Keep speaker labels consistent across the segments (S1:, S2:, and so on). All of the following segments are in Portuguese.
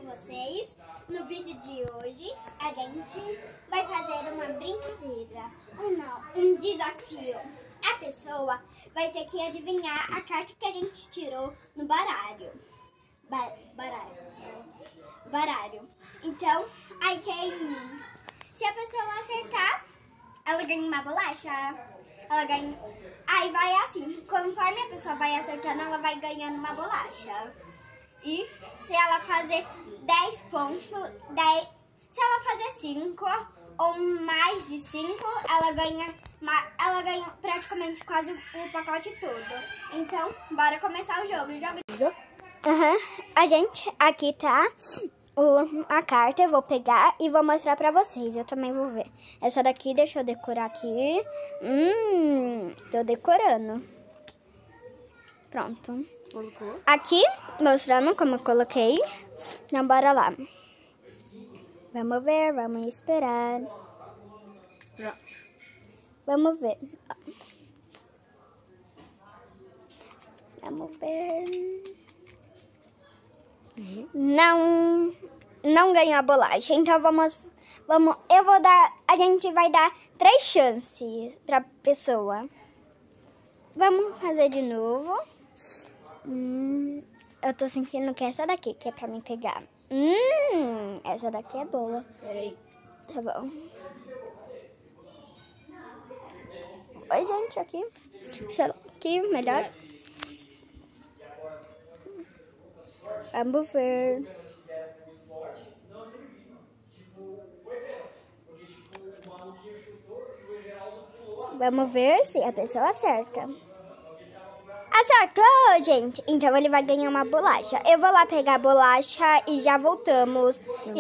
S1: vocês. No vídeo de hoje, a gente vai fazer uma brincadeira, um desafio. A pessoa vai ter que adivinhar a carta que a gente tirou no baralho. Baralho. Então, aí se a pessoa acertar, ela ganha uma bolacha. Ela ganha. Aí vai assim, conforme a pessoa vai acertando, ela vai ganhando uma bolacha. E se ela fazer 10 pontos, se ela fazer 5 ou mais de 5, ela ganha praticamente quase o pacote todo. Então, bora começar o jogo. A gente, aqui tá a carta, eu vou pegar e vou mostrar pra vocês. Eu também vou ver. Essa daqui, deixa eu decorar aqui. Tô decorando. Pronto. Colocou? Aqui, mostrando como eu coloquei. Então, bora lá. Vamos ver, vamos esperar. Pronto. Vamos ver. Vamos ver. Não ganhou a bolacha. Então a gente vai dar 3 chances pra pessoa. Vamos fazer de novo. Eu tô sentindo que é essa daqui que é pra mim pegar. Essa daqui é boa. Peraí. Tá bom. Oi, gente, aqui. Sei lá, aqui, melhor. Vamos ver. Vamos ver se a pessoa acerta. Acertou, gente. Então ele vai ganhar uma bolacha. Eu vou lá pegar a bolacha e já voltamos.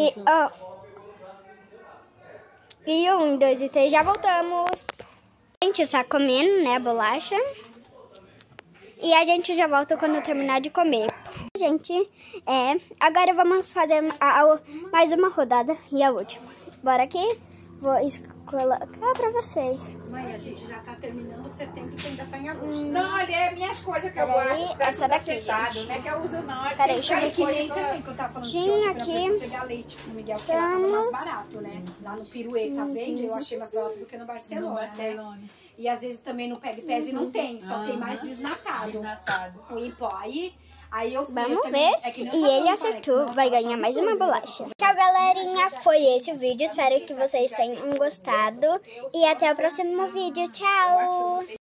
S1: E 1, 2 e 3, já voltamos. A gente tá comendo, né, a bolacha. E a gente já volta quando eu terminar de comer. Gente, agora vamos fazer mais uma rodada e a última. Bora aqui. Vou colocar pra vocês.
S2: Mãe, a gente já tá terminando setembro e você ainda tá em agosto.
S3: Não, ali é minhas coisas que eu guardo.
S1: Essa daqui,
S3: acertado, né? Que eu uso não.
S1: Peraí, deixa eu ver
S3: aqui.
S2: Também, que eu tava falando
S1: Tinha
S2: que
S1: aqui.
S2: eu fui pegar leite pro Miguel, que lá tava mais barato, né? Lá no Pirueta, vende, eu achei mais barato do que no Barcelona, né? E às vezes também no Pega e Pese não tem, só tem mais desnatado. O em pó. Aí eu fui.
S1: Vamos ver. E ele acertou, vai ganhar mais uma bolacha. Tchau, galerinha. Foi esse o vídeo. Espero que vocês tenham gostado. E até o próximo vídeo. Tchau.